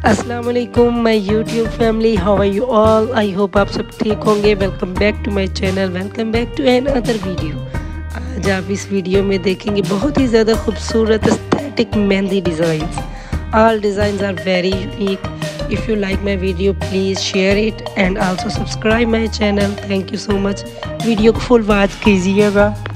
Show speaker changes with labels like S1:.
S1: अस्सलाम वालेकुम my YouTube family, how are you all. I hope आप सब ठीक होंगे। Welcome back to my channel, welcome back to another video. आज आप इस वीडियो में देखेंगे बहुत ही ज़्यादा खूबसूरत aesthetic mehndi designs. All designs are very unique. If you like my video please share it and also subscribe my channel. Thank you so much. Video को फुल वॉच कीजिएगा।